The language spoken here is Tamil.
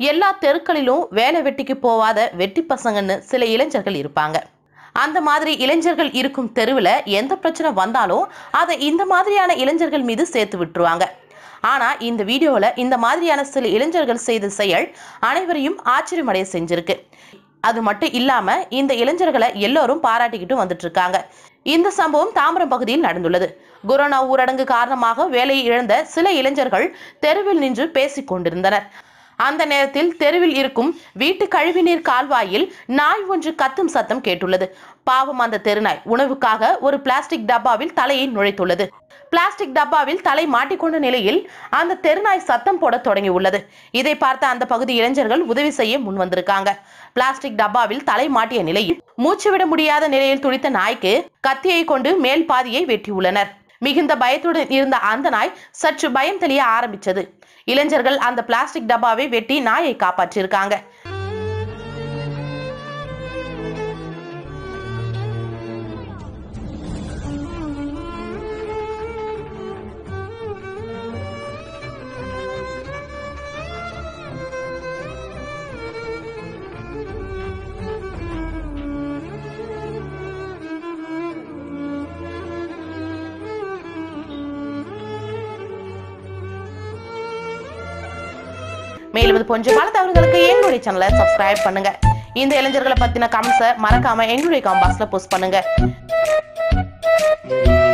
எல்லா தெருக்களிலும் வேலை வெட்டிக்கு போவாத வெட்டி பசங்கன்னு சில இளைஞர்கள் இருப்பாங்க. அந்த மாதிரி இளைஞர்கள் இருக்கும் தெருவில் எந்த பிரச்சனை வந்தாலும் அதை இந்த மாதிரியான இளைஞர்கள் மீது சேர்த்து விட்டுருவாங்க. ஆனா இந்த வீடியோல இந்த மாதிரியான சில இளைஞர்கள் செய்த செயல் அனைவரையும் ஆச்சரியமடைய செஞ்சிருக்கு. அது மட்டும் இல்லாம இந்த இளைஞர்களை எல்லோரும் பாராட்டிக்கிட்டு வந்துட்டு இருக்காங்க. இந்த சம்பவம் தாம்பரம் பகுதியில் நடந்துள்ளது. கொரோனா ஊரடங்கு காரணமாக வேலையை இழந்த சில இளைஞர்கள் தெருவில் நின்று பேசிக் கொண்டிருந்தனர். அந்த நேரத்தில் தெருவில் இருக்கும் வீட்டு கழிவுநீர் கால்வாயில் நாய் ஒன்று கத்தும் சத்தம் கேட்டுள்ளது. பாவம் அந்த தெருநாய் உணவுக்காக ஒரு பிளாஸ்டிக் டப்பாவில் தலையை நுழைத்துள்ளது. பிளாஸ்டிக் டப்பாவில் தலை மாட்டிக்கொண்ட நிலையில் அந்த தெருநாய் சத்தம் போட தொடங்கி உள்ளது. இதை பார்த்த அந்த பகுதி இளைஞர்கள் உதவி செய்ய முன் வந்திருக்காங்க. பிளாஸ்டிக் டப்பாவில் தலை மாட்டிய நிலையில் மூச்சு விட முடியாத நிலையில் துடித்த நாய்க்கு கத்தியை கொண்டு மேல் பாதியை வெட்டியுள்ளனர். மிகுந்த பயத்துடன் இருந்த அந்த நாய் சற்று பயம் தெளிய ஆரம்பிச்சது. இளைஞர்கள் அந்த பிளாஸ்டிக் டப்பாவை வெட்டி நாயை காப்பாற்றிருக்காங்க. மேலும் இது போன்ற பல தகவல்களுக்கு எங்களுடைய சேனலை சப்ஸ்கிரைப் பண்ணுங்க. இந்த இளைஞர்களை பத்தின கமெண்ட்ஸை மறக்காம எங்களுடைய கமெண்ட் பாக்ஸ்ல போஸ்ட் பண்ணுங்க.